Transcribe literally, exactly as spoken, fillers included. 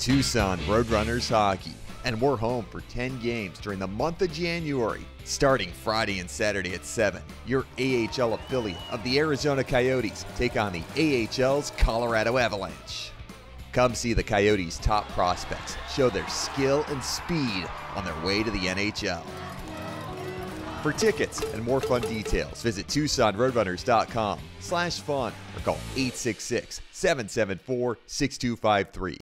Tucson Roadrunners hockey, and we're home for ten games during the month of January. Starting Friday and Saturday at seven, your A H L affiliate of the Arizona Coyotes take on the A H L's Colorado Avalanche. Come see the Coyotes' top prospects show their skill and speed on their way to the N H L. For tickets and more fun details, visit Tucson Roadrunners dot com slash fun or call eight six six, seven seven four, six two five three.